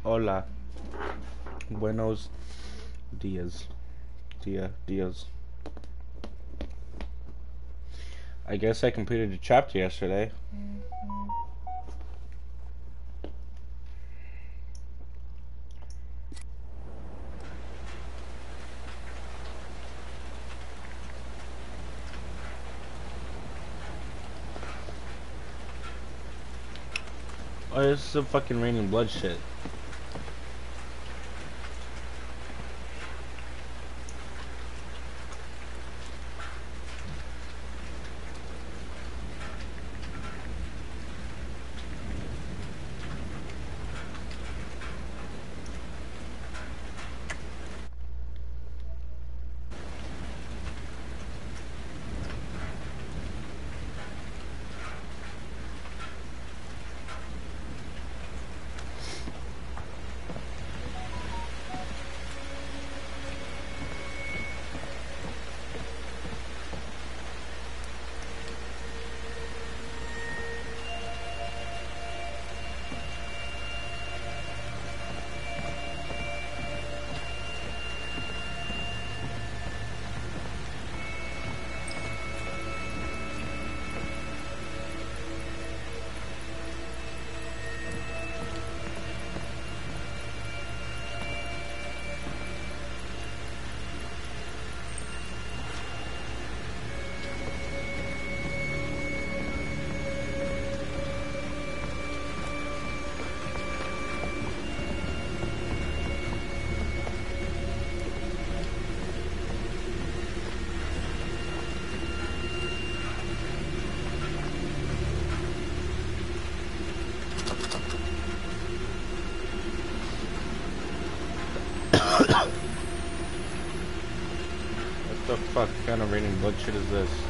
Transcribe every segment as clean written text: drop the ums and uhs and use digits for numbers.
Hola. Buenos dias. Dias. I guess I completed a chapter yesterday. Oh, this is some fucking raining blood shit. What the fuck kind of raining blood shit is this?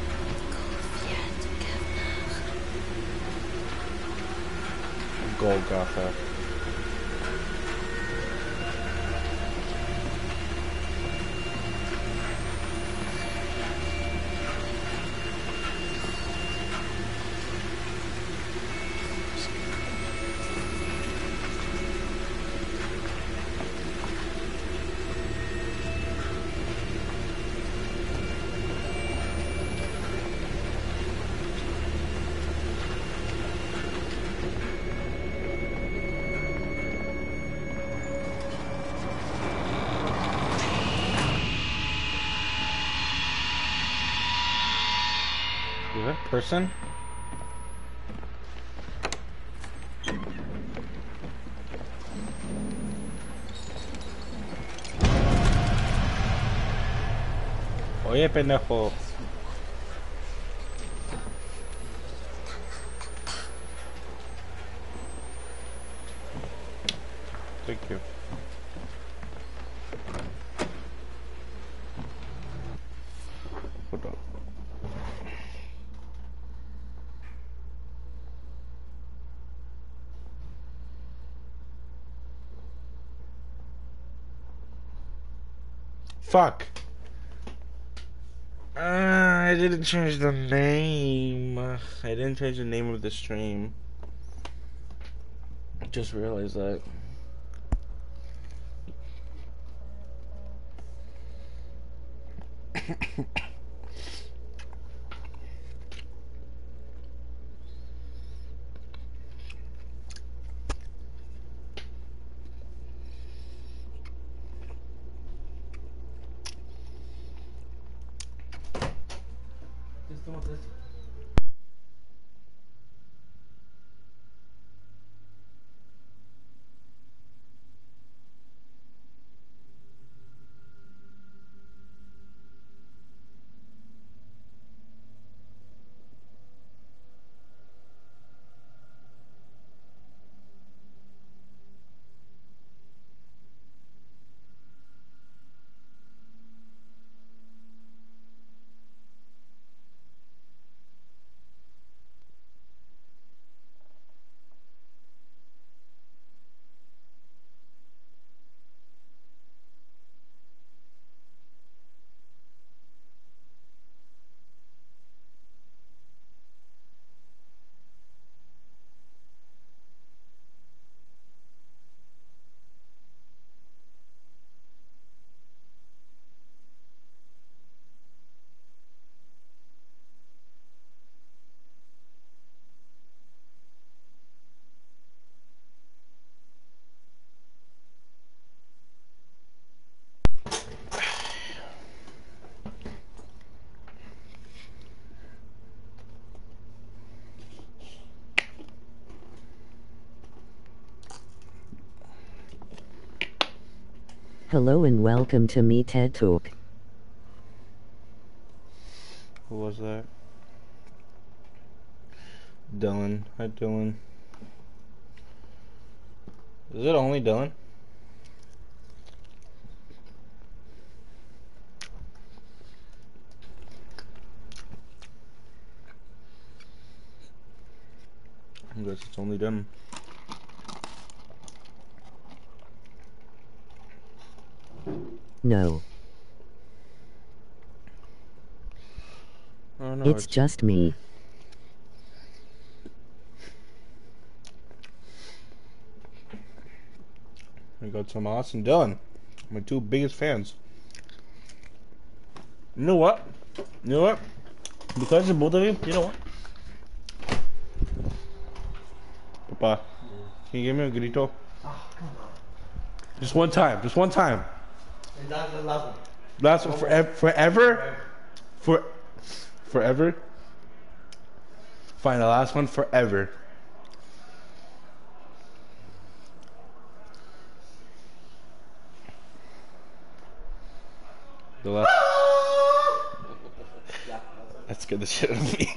Golgotha. Is that a person? Oye, pendejo. Thank you. Hold on. Fuck. I didn't change the name. I didn't change the name of the stream. Just realized that. Hello and welcome to me TED Talk. Who was that? Dylan. Hi, Dylan. Is it only Dylan? I guess it's only them. No. Oh no, It's just me. I got Tomas and Dylan, my two biggest fans. You know what? You know what? Because of both of you know what? Papa, can you give me a grito? Oh, come on. Just one time. Just one time. And that's the last one. Last one forever? Forever? Fine, the last one forever. The last. That scared the shit out of me.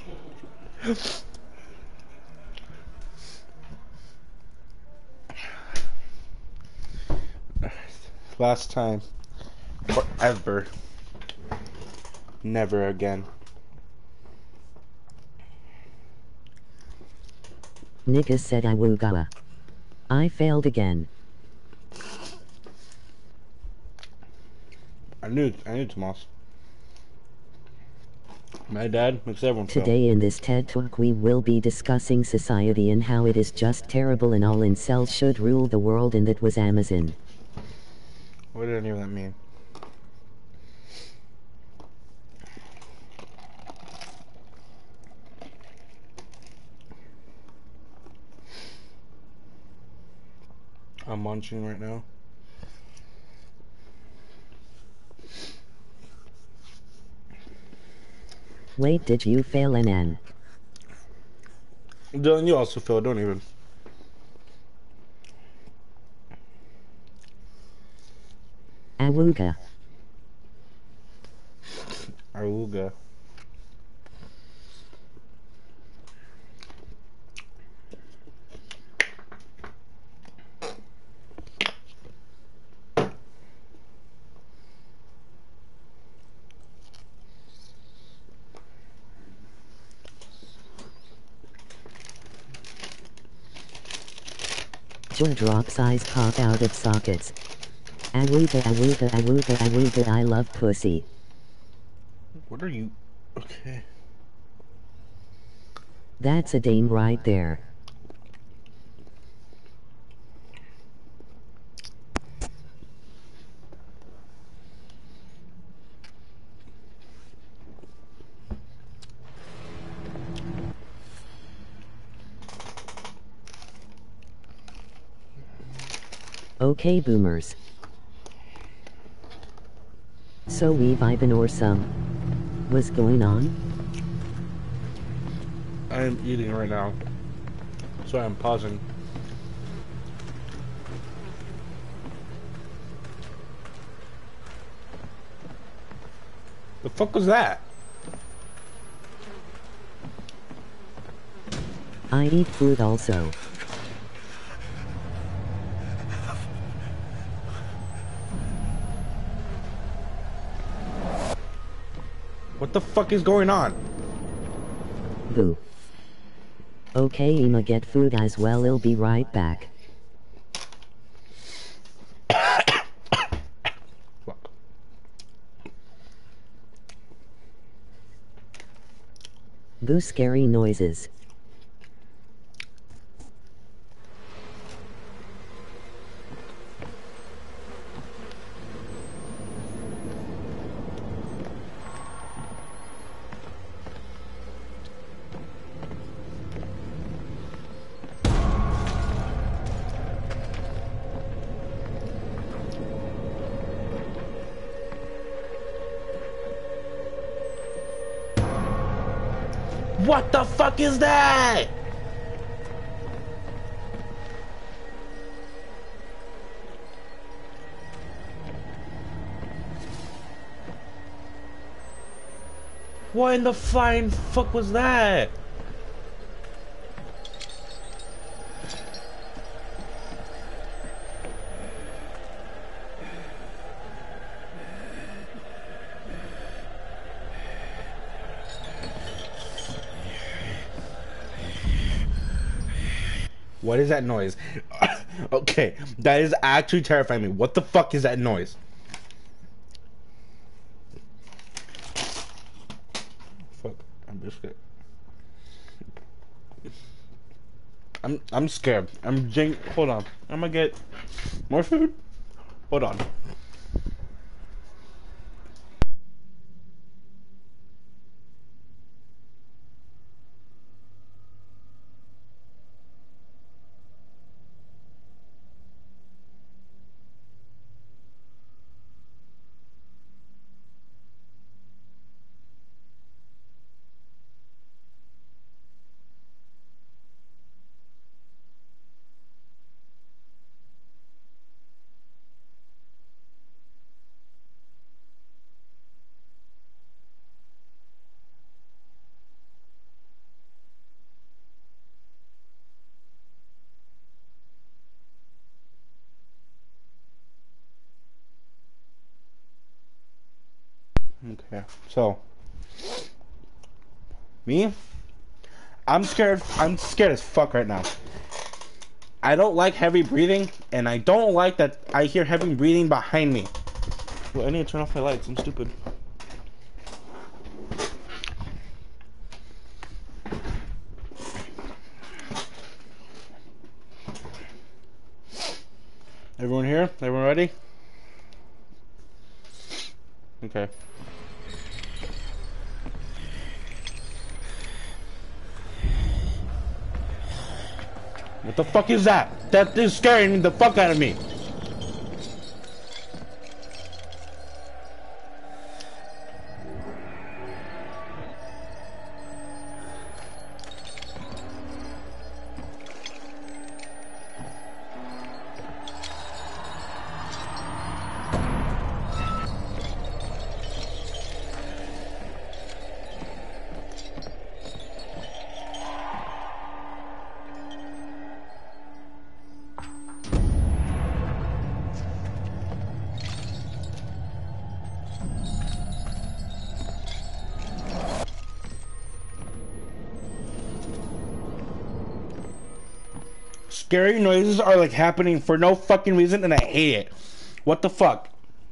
Last time. Forever. Never again. Nika said Awugawa. I failed again. I knew Tomas. My dad makes everyone fail. Today in this TED Talk we will be discussing society and how it is just terrible and all incels should rule the world, and that was Amazon. What did any of that mean? I'm munching right now. Wait, did you fail NN? Dylan, you also failed, don't even. Awuga. Aruga. Jaw drop size pop out of sockets. Awuga, awuga, awuga, awuga, I love pussy. What are you? Okay. That's a dame right there. Okay, boomers. So we vibin' or some. What's going on? I'm eating right now. Sorry, I'm pausing. The fuck was that? I eat food also. What the fuck is going on? Boo. Okay, I'ma get food as well, I'll be right back. Fuck. Boo, scary noises. What the fuck is that? What in the flying fuck was that? What is that noise? Okay, that is actually terrifying me. What the fuck is that noise? Fuck, I'm just scared. I'm scared. Hold on. I'm gonna get more food. Hold on. Okay, so me, I'm scared. I'm scared as fuck right now. I don't like heavy breathing, and I don't like that I hear heavy breathing behind me. Well, I need to turn off my lights. I'm stupid. Everyone here? Everyone ready? Okay. What the fuck is that? That is scaring the fuck out of me. Scary noises are like happening for no fucking reason, and I hate it. What the fuck?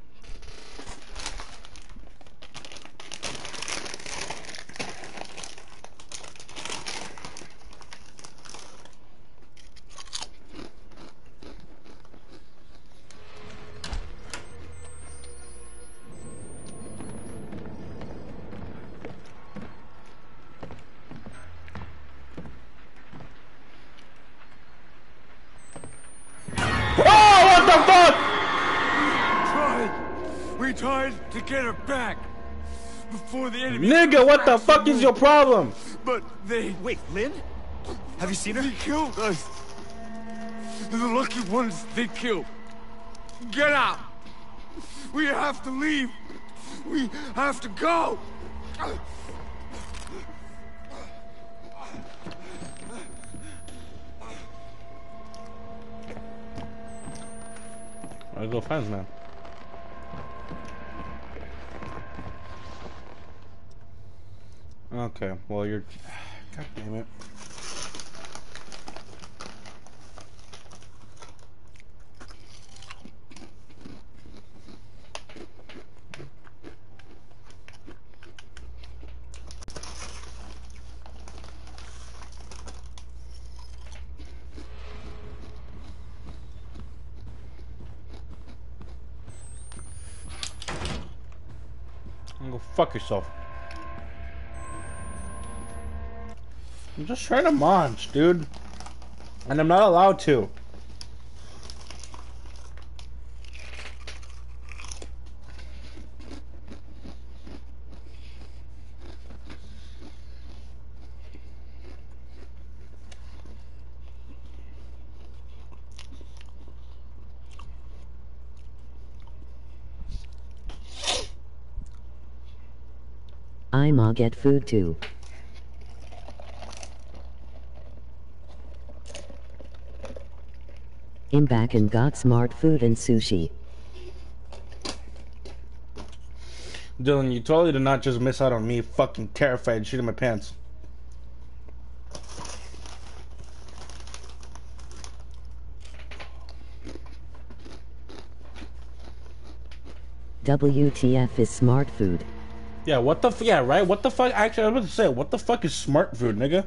We tried to get her back before the enemy. Nigga, what the fuck is your problem? But they... Wait, Lynn? Have you seen her? They killed us. They're the lucky ones they killed. Get out. We have to leave. We have to go. I'll go find man. Okay, well you're... God damn it. Go fuck yourself. I'm just trying to munch, dude. And I'm not allowed to. I'ma get food too. I'm back and got smart food and sushi. Dylan, you totally did not just miss out on me fucking terrified and shooting my pants. WTF is smart food. Yeah, what the yeah, right? What the fuck? Actually, I was about to say, what the fuck is smart food, nigga?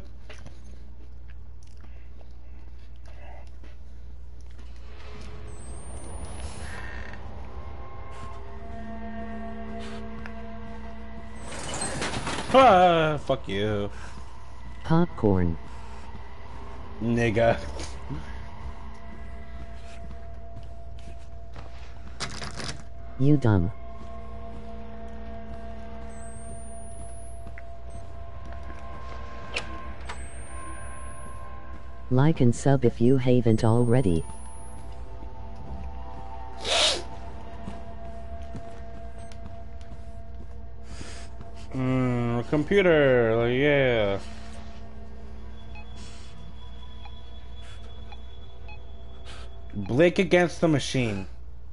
Ah, fuck you. Popcorn. Nigga. You dumb. Like and sub if you haven't already. Computer, like, yeah. Blake against the machine.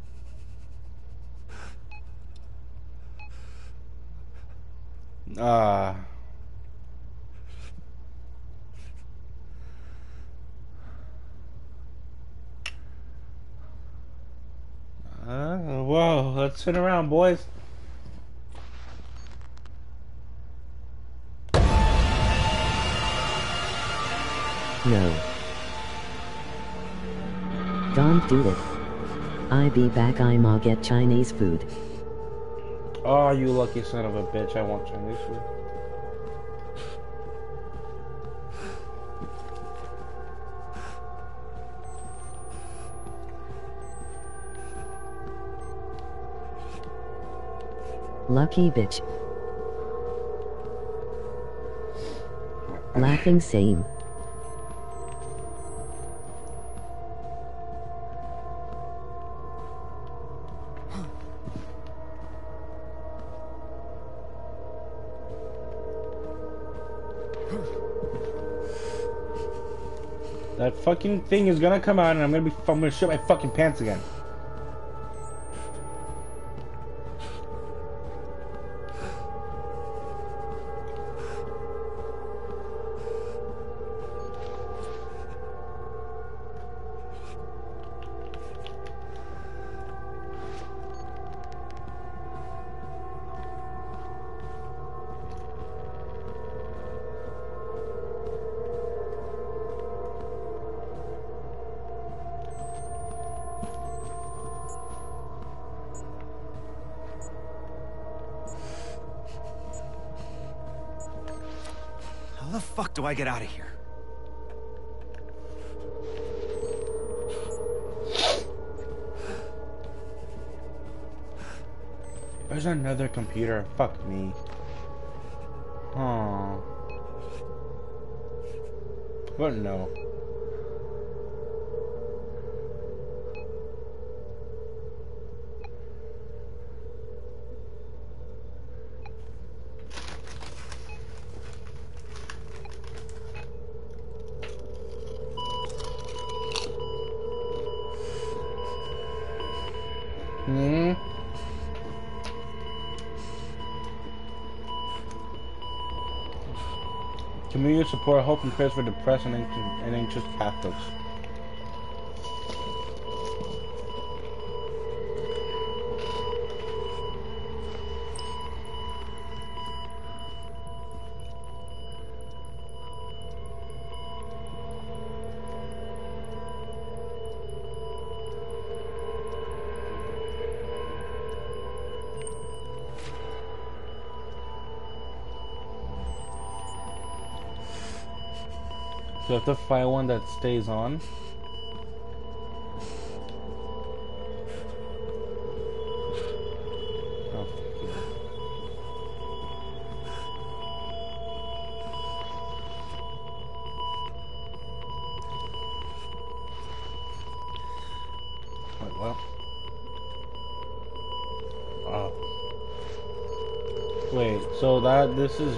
Whoa, let's sit around, boys. No. Don't do it. I be back. I'ma get Chinese food. Oh, you lucky son of a bitch. I want Chinese food. Lucky bitch. Laughing same. That fucking thing is gonna come out and I'm gonna shit my fucking pants again. How the fuck do I get out of here? There's another computer. Fuck me. Huh. But no. Community support, hope and prayers for depressed and anxious Catholics. So I have to find one that stays on. Oh, fuck you. Wait, what? Oh. Wait, so this is...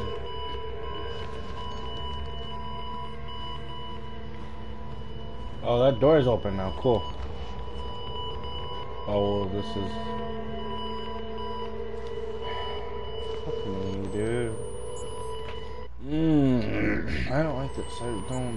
Oh, that door is open now. Cool. Oh, well, this is... Fuck me, dude. I don't like this. I don't...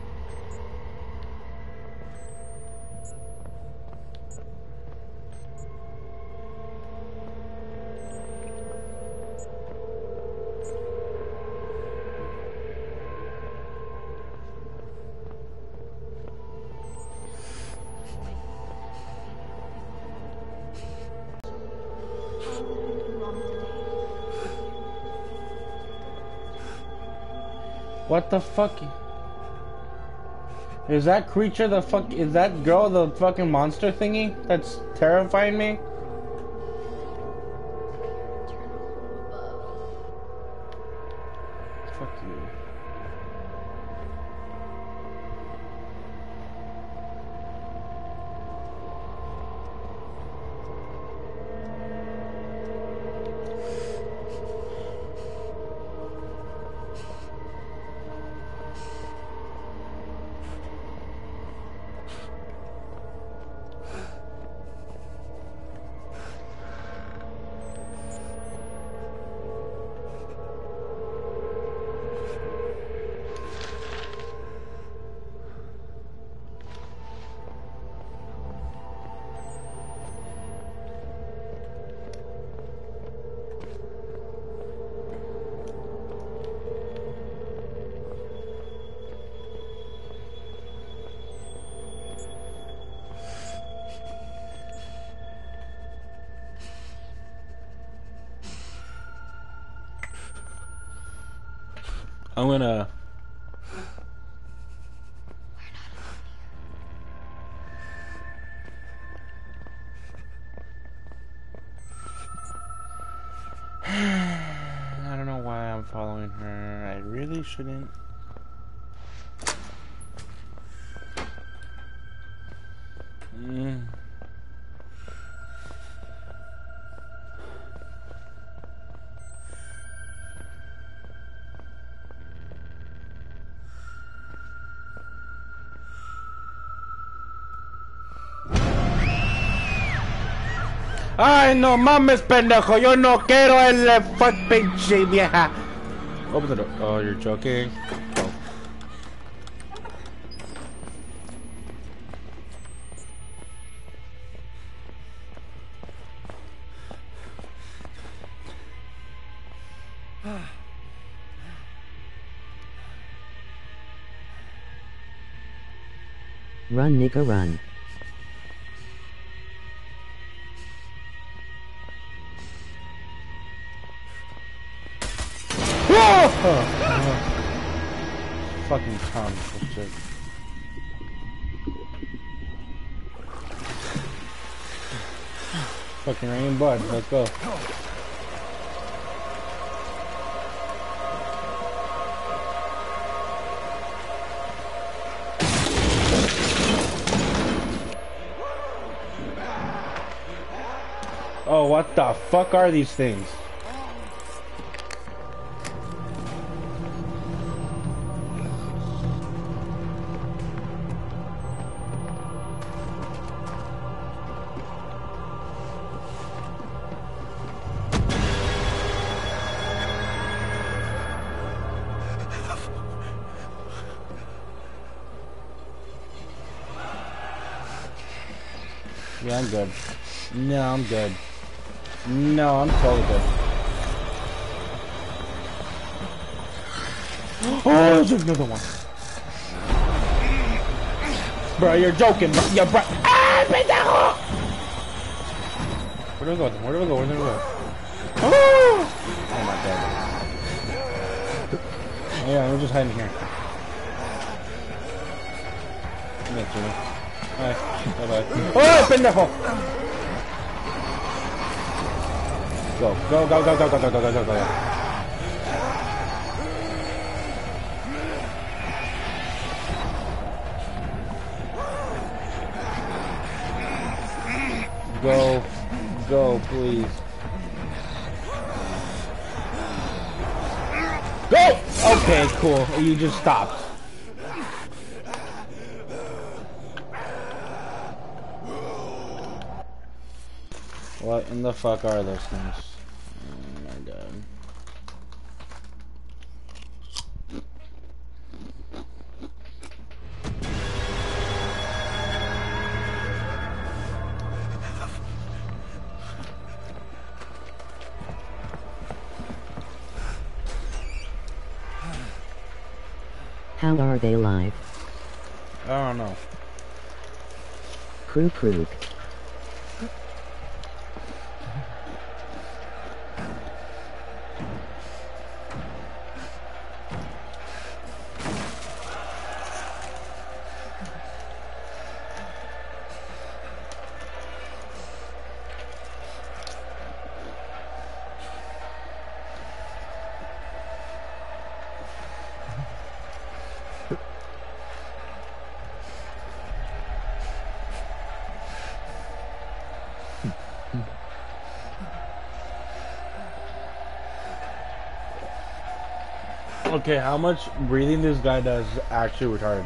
What the fuck? Is that creature the fuck? Is that girl the fucking monster thingy that's terrifying me? Fuck you. I'm gonna... I don't know why I'm following her. I really shouldn't. Ay, no mames, pendejo. Yo no quiero el fuck pinche vieja. Open the door. Oh, you're joking. Oh. Run, nigga, run. Fucking Tom, shit. Fucking raining blood. Let's go. Oh, what the fuck are these things? Yeah, I'm good. No, I'm good. No, I'm totally good. Oh, there's another one. Bro, you're joking, bro. Yeah, bro. Ah, pendejo! Where do we go? Where do we go? Where do we go? Oh, oh my god. Oh, yeah, we're just hiding here. Come here, Jimmy. Bye. Bye-bye. Oh, pendejo! Go, go, go, go, go, go, go, go, go, go, go. Go, go, please. Okay, cool. You just stopped. What in the fuck are those things? Oh my god. How are they live? I don't know. Krug. Okay, how much breathing this guy does is actually retarded.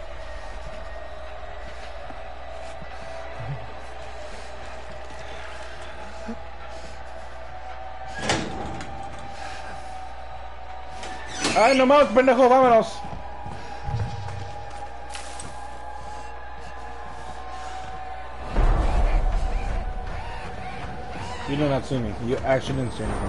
Ay, no más, pendejo, vámonos. You did not see me. You actually didn't see anything.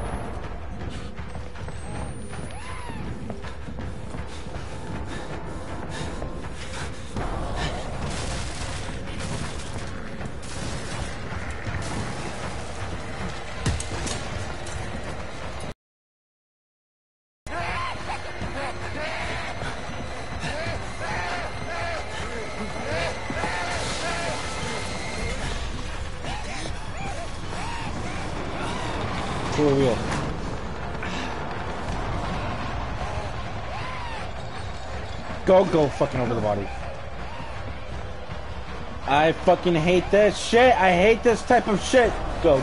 For real. Go fucking over the body. I fucking hate this shit. I hate this type of shit. Go.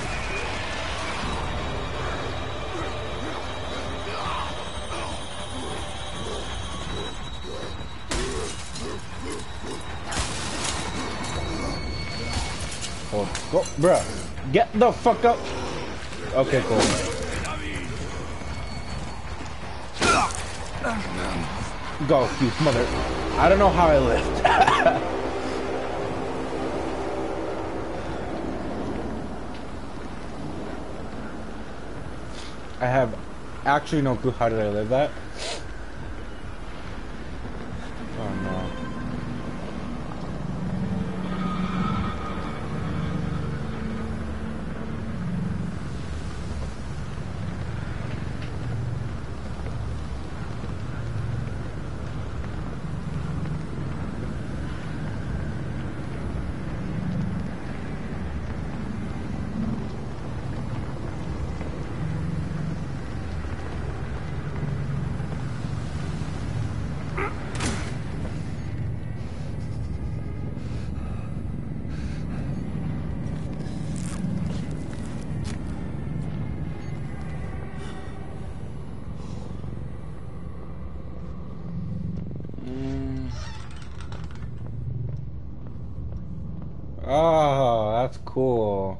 Oh, go, bruh. Get the fuck up. Okay, cool. Go, you mother. I don't know how I lived. I have actually no clue how did I live that. Oh no. Oh, that's cool.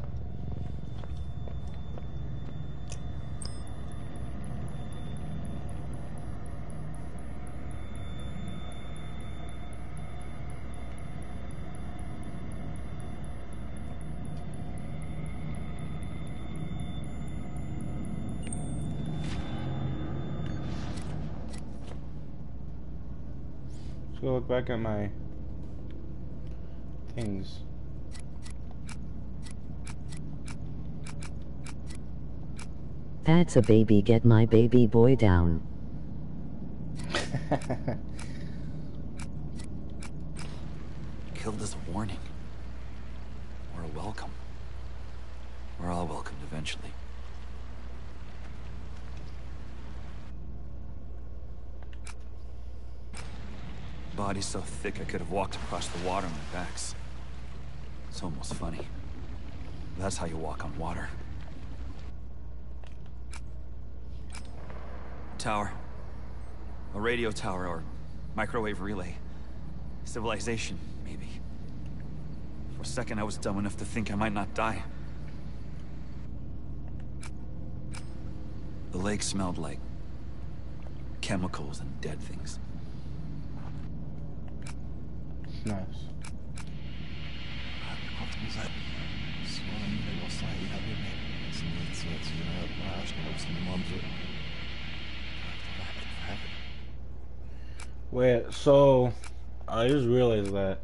Let's go look back at my things. That's a baby, get my baby boy down. Killed as a warning. Or a welcome. We're all welcomed eventually. Body's so thick I could have walked across the water on our backs. It's almost funny. That's how you walk on water. Tower. A radio tower or microwave relay. Civilization, maybe. For a second, I was dumb enough to think I might not die. The lake smelled like chemicals and dead things. Nice. Wait, so I just realized that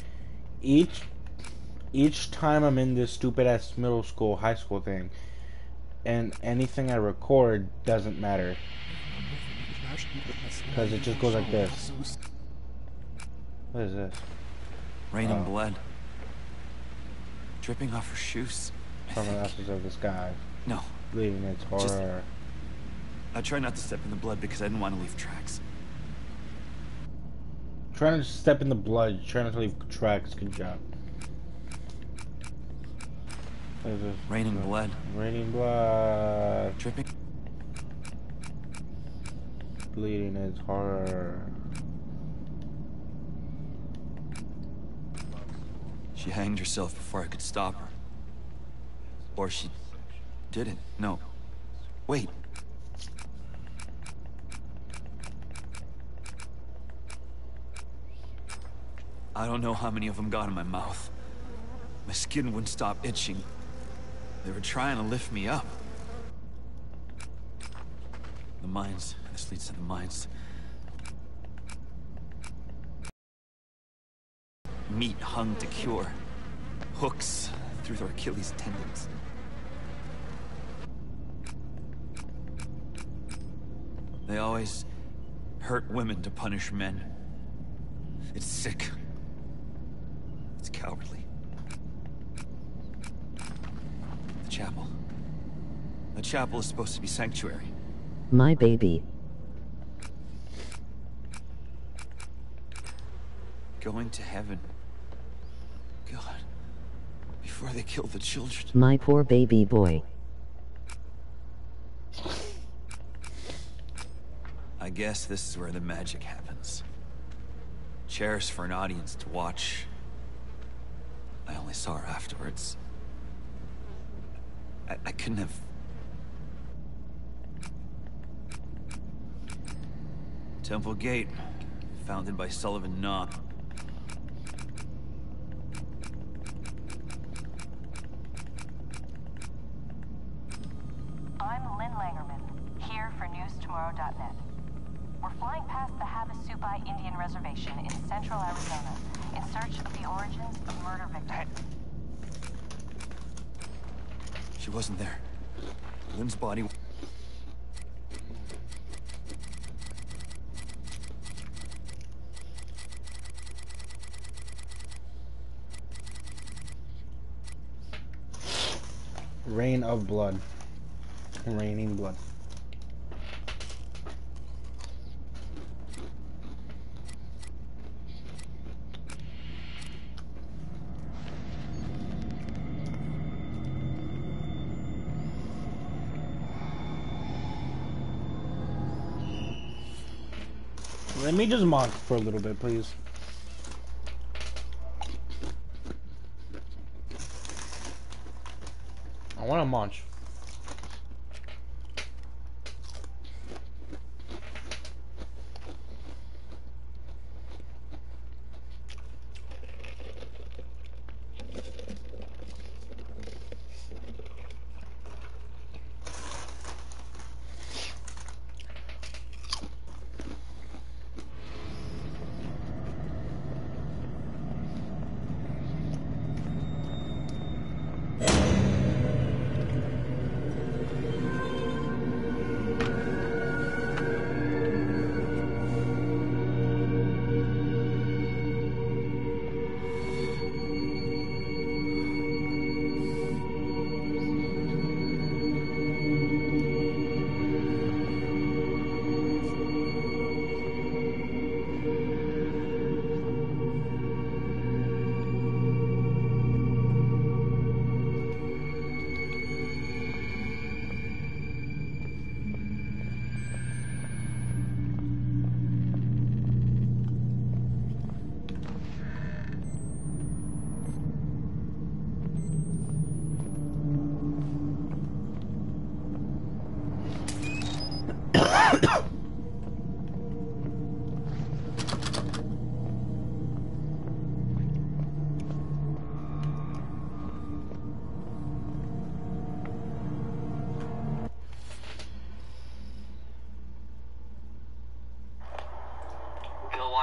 each time I'm in this stupid ass middle school, high school thing, and anything I record doesn't matter. Because it just goes like this. What is this? Rain and blood. Dripping off her shoes. From the ashes of the sky. No. Bleeding its horror. I tried not to step in the blood because I didn't want to leave tracks. Trying to step in the blood, trying not to leave tracks. Good job. What is this? Rain and blood. Raining blood. Dripping. Bleeding its horror. She hanged herself before I could stop her. Or she didn't. No. Wait. I don't know how many of them got in my mouth. My skin wouldn't stop itching. They were trying to lift me up. The mines. This leads to the mines. Meat hung to cure. Hooks through their Achilles tendons. They always hurt women to punish men. It's sick. It's cowardly. The chapel. The chapel is supposed to be sanctuary. My baby. Going to heaven. God. Before they kill the children. My poor baby boy. I guess this is where the magic happens. Chairs for an audience to watch. I only saw her afterwards. I couldn't have... Temple Gate, founded by Sullivan Knott. I'm Lynn Langerman, here for NewsTomorrow.net. We're flying past the Havasupai Indian Reservation in central Arizona in search of the origins of murder victims. She wasn't there. Lynn's body... Rain of blood. Raining blood. Let me just mock for a little bit, please. I want to munch.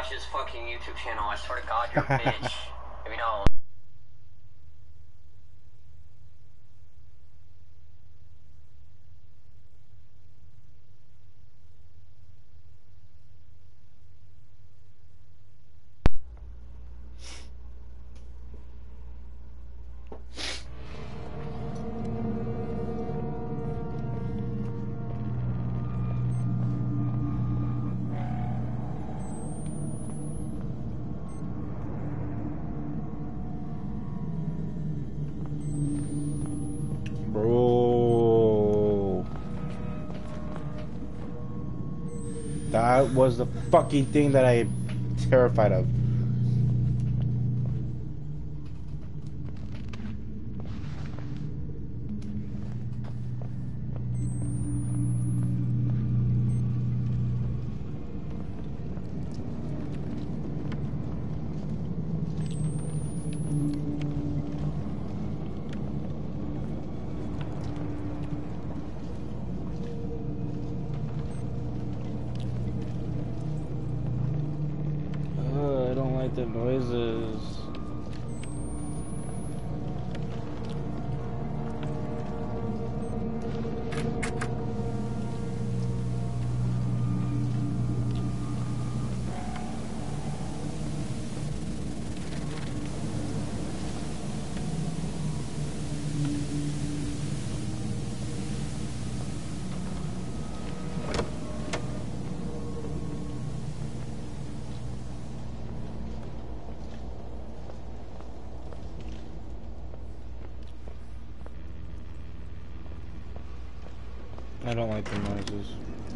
watch his fucking YouTube channel. I swear to God, you're a bitch. If you don't. Bro. That was the fucking thing that I'm terrified of. I don't like the noises. I don't like the noises.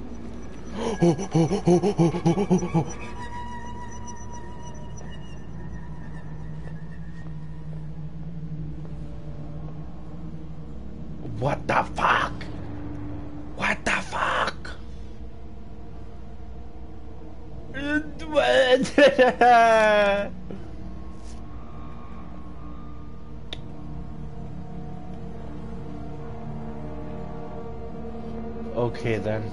What the fuck? What the fuck? Okay then.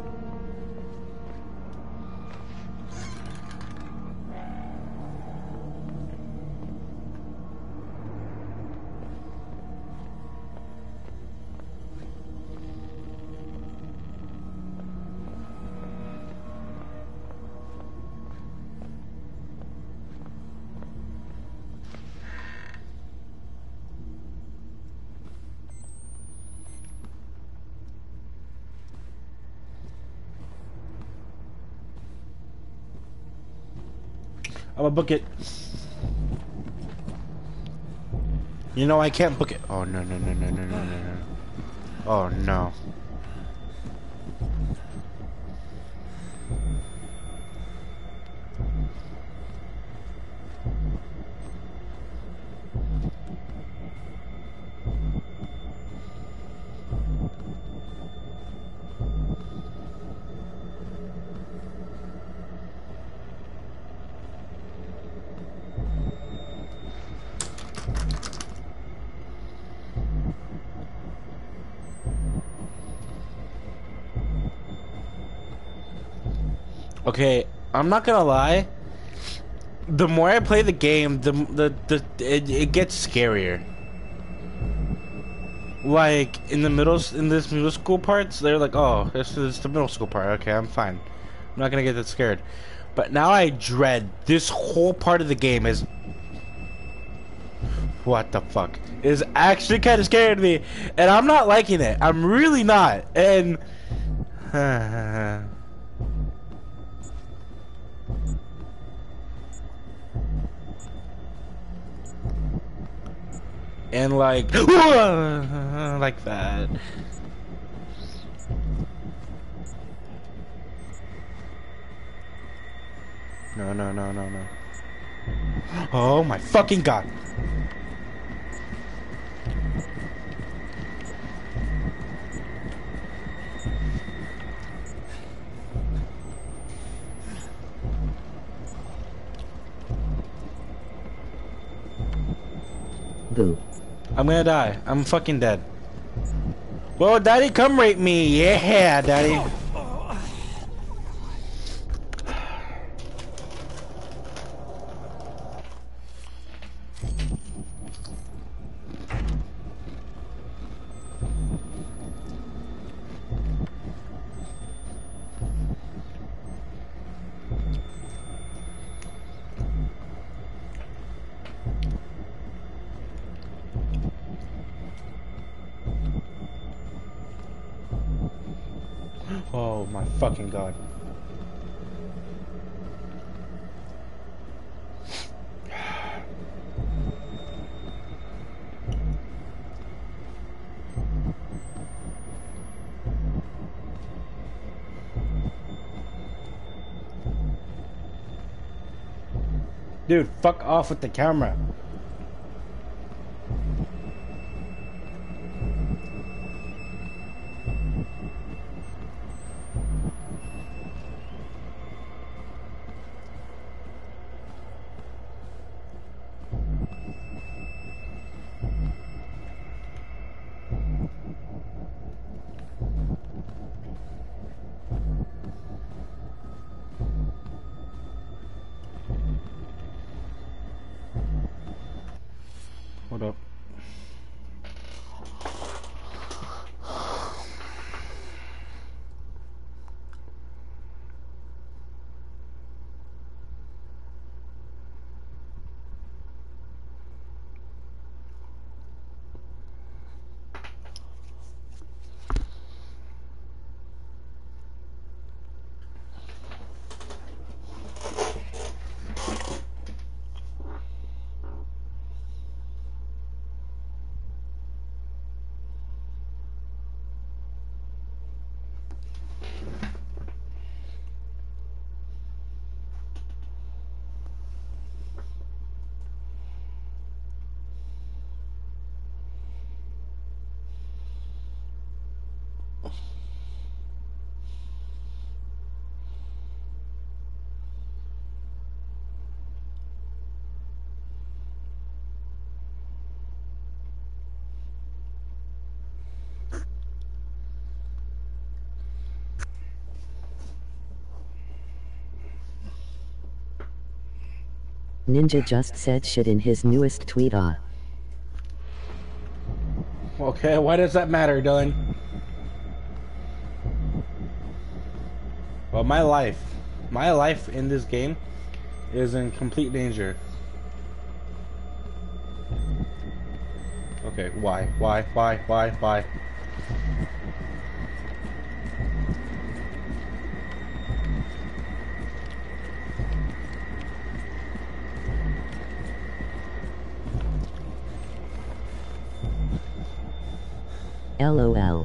I'm gonna book it. You know I can't book it. Oh no no no no no no no no. Oh no. Okay, I'm not gonna lie. The more I play the game, it gets scarier. Like in this middle school parts, they're like, oh, this is the middle school part. Okay, I'm fine. I'm not gonna get that scared. But now I dread this whole part of the game is. What the fuck? Is actually kind of scaring me, and I'm not liking it. I'm really not, and. And like like that. No no no no no. Oh my fucking god. Boo. I'm gonna die. I'm fucking dead. Well, daddy, come rape me. Yeah, daddy. Oh my fucking god. Dude, fuck off with the camera. Hold up. Ninja just said shit in his newest tweet. Okay, why does that matter, Dylan? Well, my life in this game is in complete danger. Okay, why? LOL.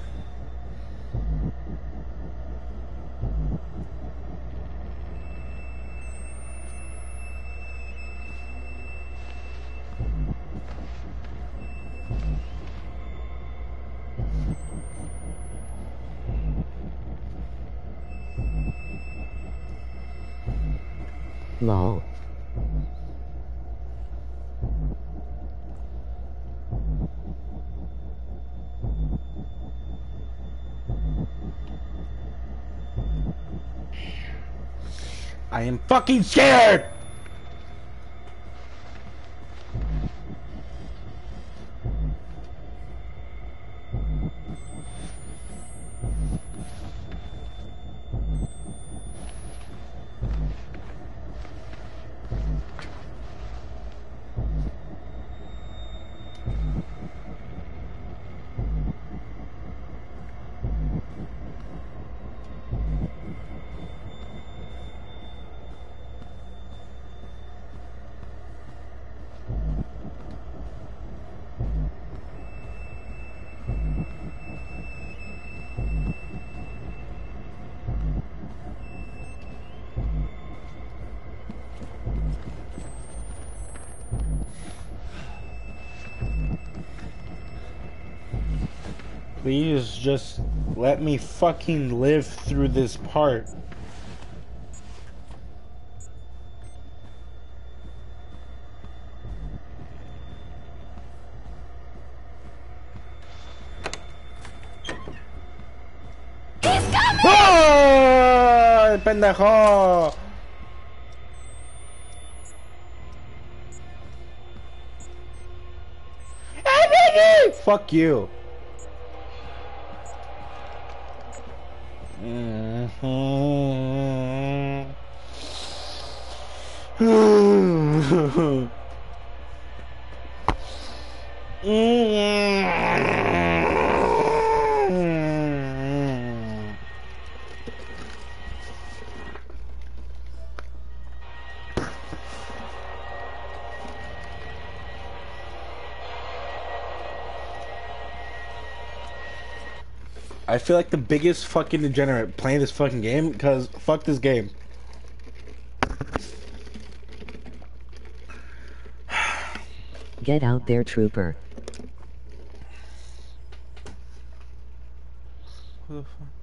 LOL. I am fucking scared! Please just let me fucking live through this part. ¡Oh! ¡Pendejo! Fuck you. I feel like the biggest fucking degenerate playing this fucking game because fuck this game. Get out there, trooper. Who the fuck?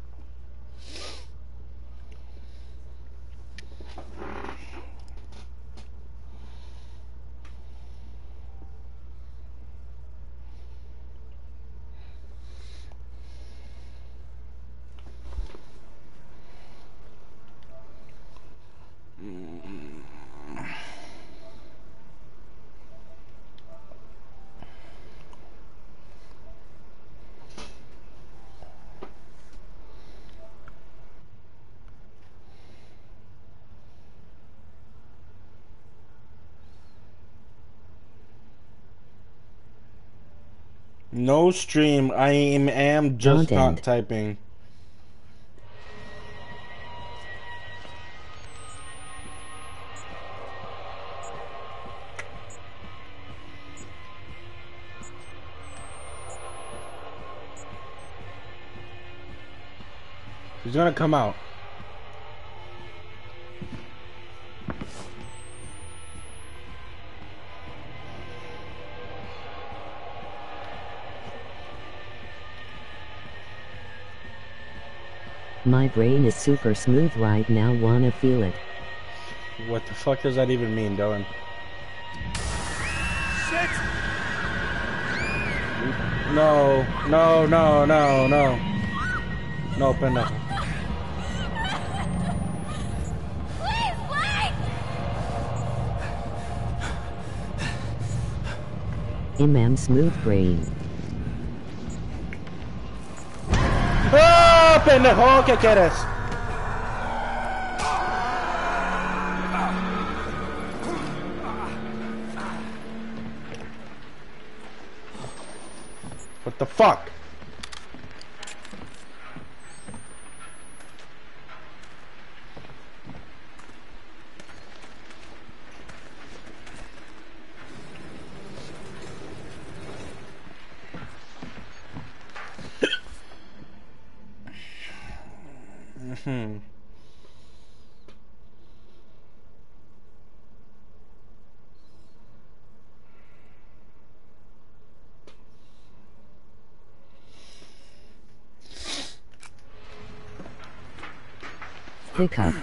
No stream. I am just Don't not end. typing. He's gonna come out. My brain is super smooth right now, wanna feel it. What the fuck does that even mean, Dylan? Shit! No, no, no, no, no. No, pendejo. Please, please! Imam smooth brain. ¡Oh, pendejo! ¿Qué quieres? What the fuck? Hiccup.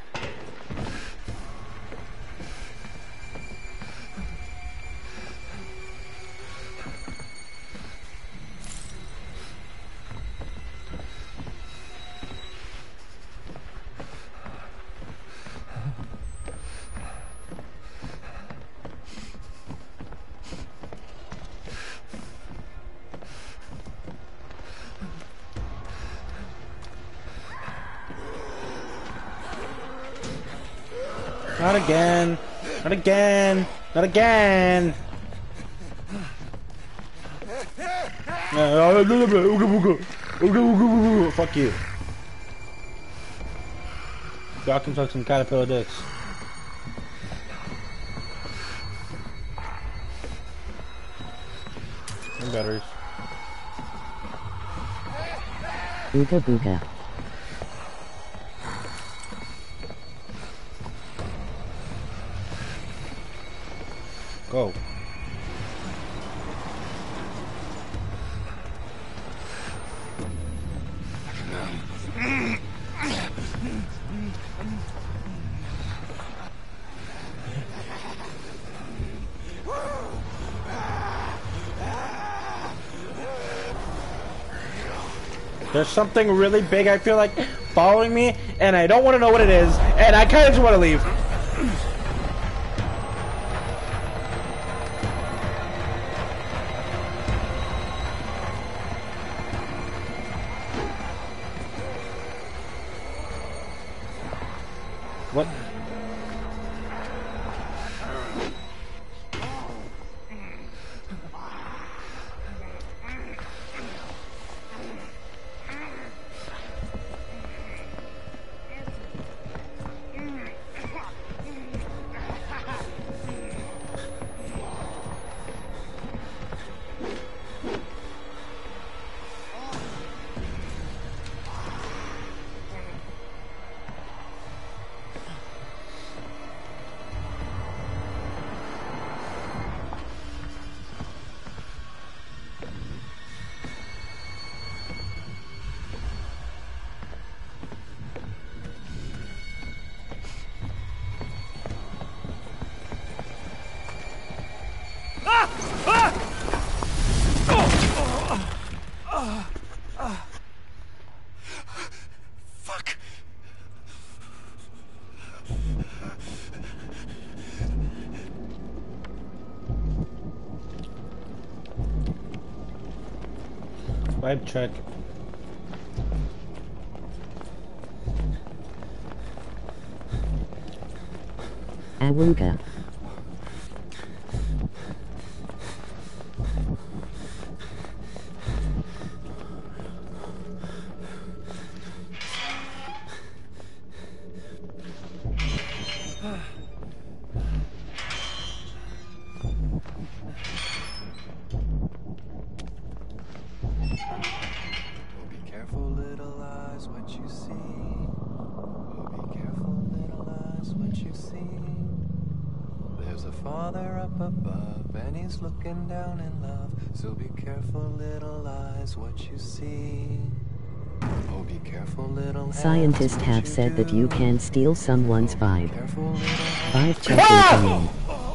Not again. Not again. Not again. Fuck you. Y'all can suck some caterpillar dicks. And batteries. Ooga booga. Go. There's something really big, I feel like, following me, and I don't want to know what it is, and I kind of just want to leave. What? Vibe check. Awooga. Be careful, little eyes, what you see. Oh, be careful, little eyes, what you see. There's a father up above, and he's looking down in love. So be careful, little eyes, what you see. Oh, be careful, little hands, Scientists what have you said that do. you can steal someone's vibe. Careful, little hands. Vibe check incoming.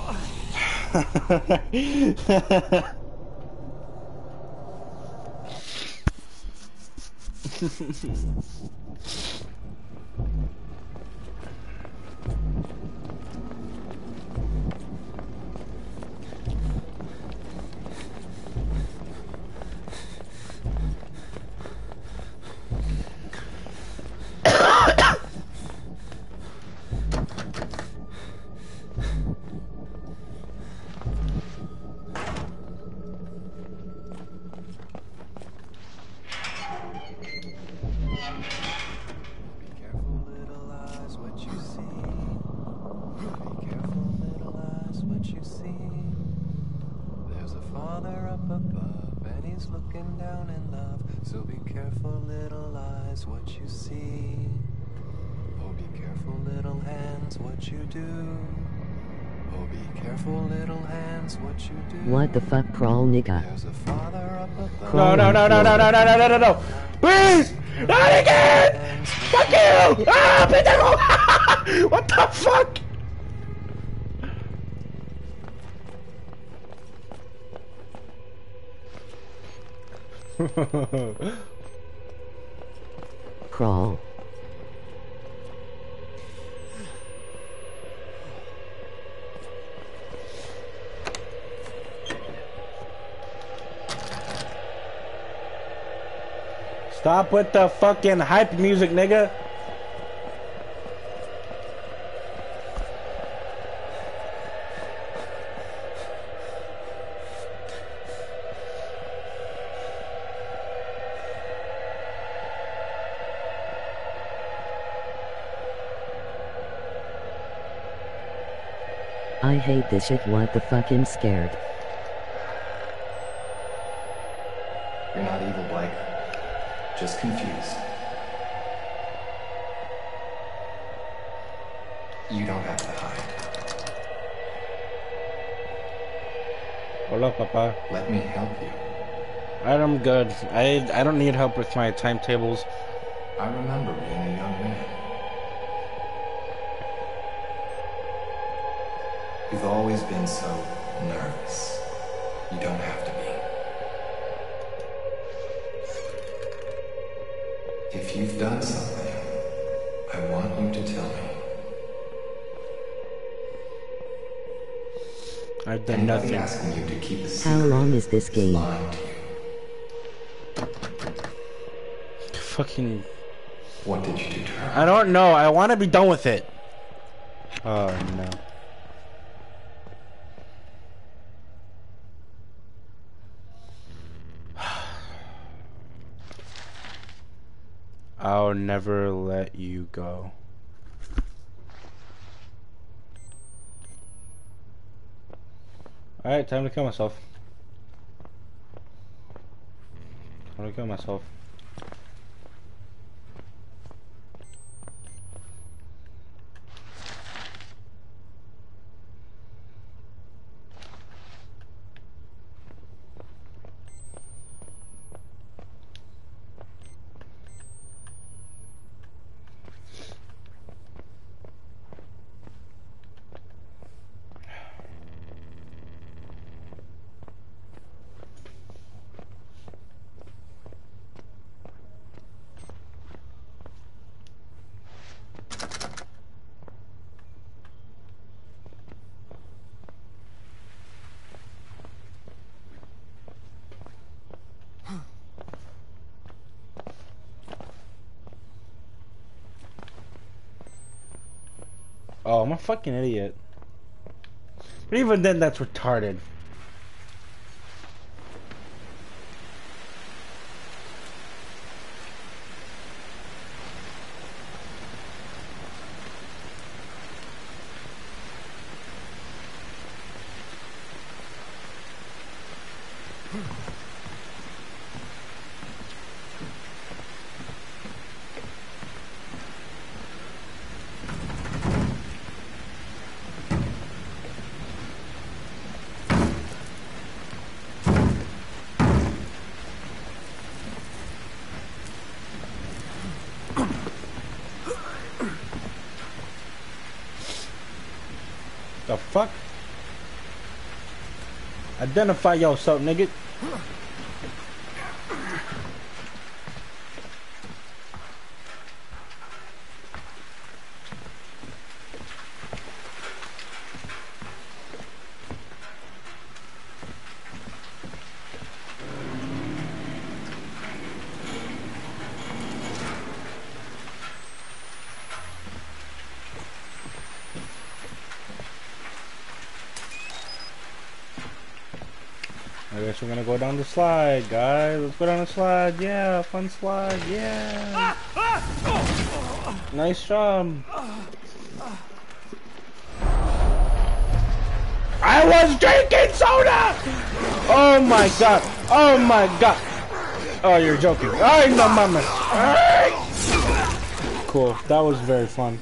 Be careful, little eyes, what you see. Be careful, little eyes, what you see. There's a father up above, and he's looking down in love. So be careful, little eyes, what you see. Oh, be careful, little hands, what you do. Oh, be careful, little hands, what you do. What the fuck, crawl nigga? There's a father up above. No, no, no, no, no, no, no, no, no, no, no. Please! Not again! Fuck you! Ah, pendejo! What the fuck? Crawl. Stop with the fucking hype music, nigga. I hate this shit. What the fucking scared? You're not evil, Blake. Just confused. You don't have to hide. Hola, papa. Let me help you. I'm good. I don't need help with my timetables. I remember being a young man. You've always been so nervous. You don't have to be. If you've done something, I want you to tell me. I've done Anybody nothing. asking you to keep a How secret long is this is game? lying to you. Fucking. What did you do to her? I don't know. I want to be done with it. Oh no. I'll never let you go. Alright, time to kill myself. Time to kill myself. Oh, I'm a fucking idiot. But even then, that's retarded. The fuck? Identify yourself, nigga. I guess we're gonna go down the slide, guys. Let's go down the slide. Yeah, fun slide. Yeah. Nice job. I was drinking soda! Oh my god. Oh my god. Oh, you're joking. Ay, no mames. Ay. Cool. That was very fun.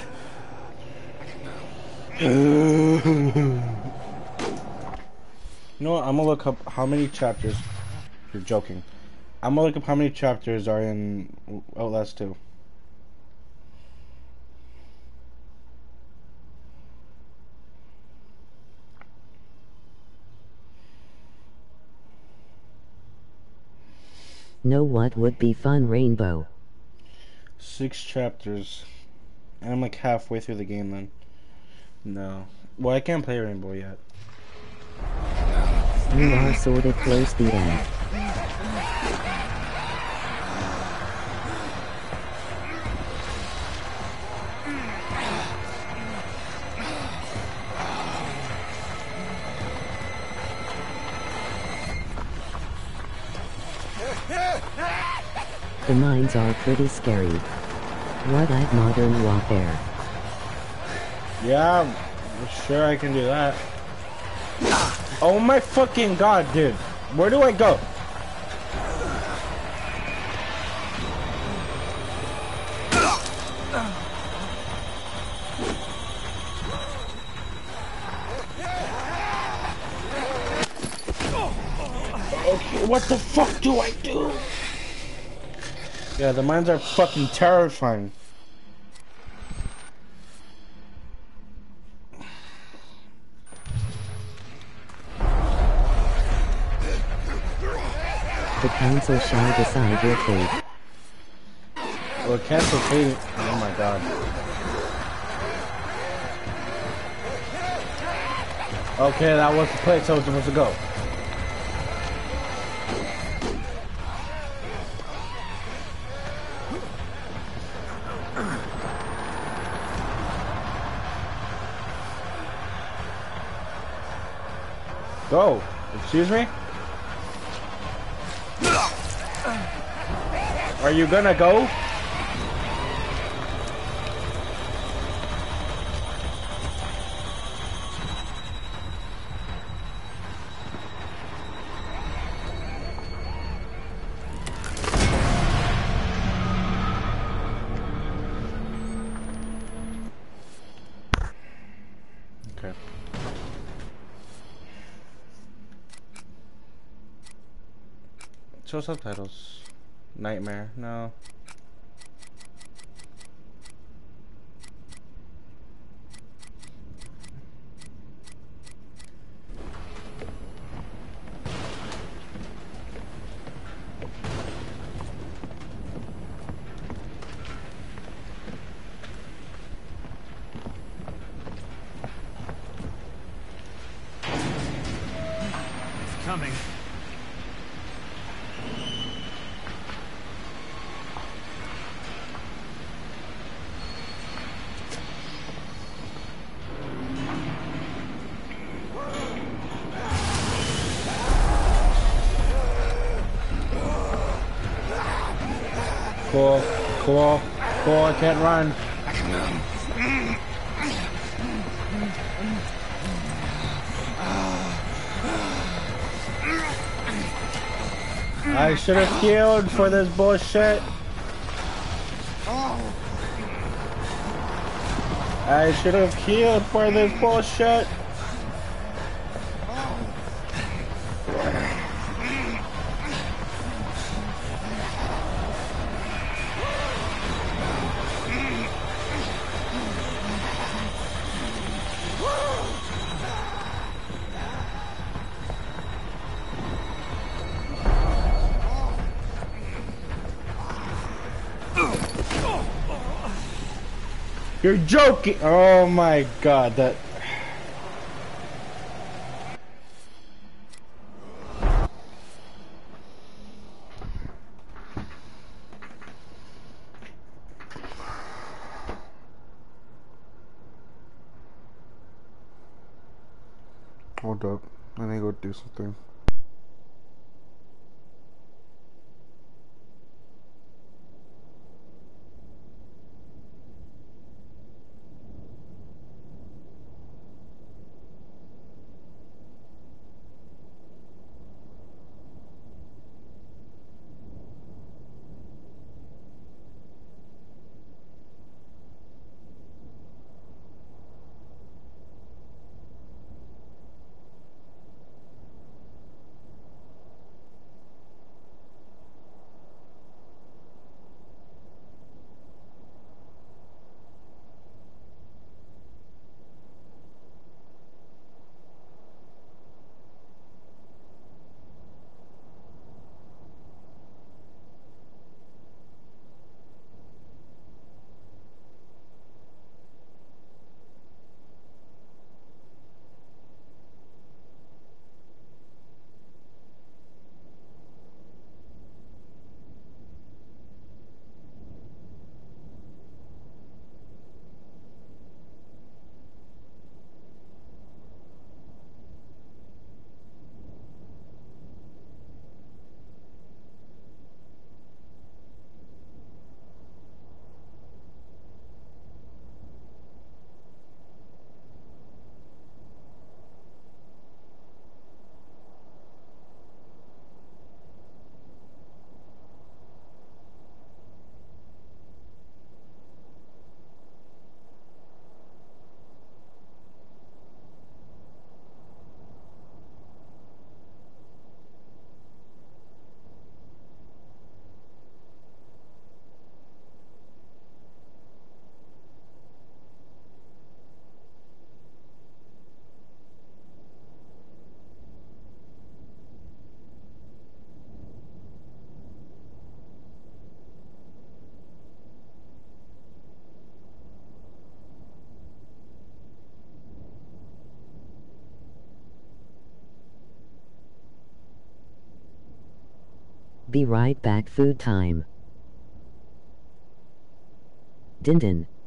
You know what? I'm gonna look up how many chapters. You're joking. I'm gonna look up how many chapters are in Outlast 2. Know what would be fun, Rainbow? 6 chapters. And I'm like halfway through the game then. No. Well, I can't play Rainbow yet. You are sorta close the end. The mines are pretty scary. What at Modern Warfare? Yeah, sure I can do that. Oh my fucking god, dude. Where do I go? Okay, what the fuck do I do? Yeah, the mines are fucking terrifying. The council shall decide your fate. Well, cancel fate. Oh my god. Okay, that was the place I was supposed to go. Go. Excuse me? Are you gonna go? Okay. Show subtitles. Nightmare. No. It's coming. Cool. Cool, I can't run. I should have healed for this bullshit. I should have healed for this bullshit. You're joking! Oh my god, that... Hold up, I need to go do something. Be right back, food time. Din din.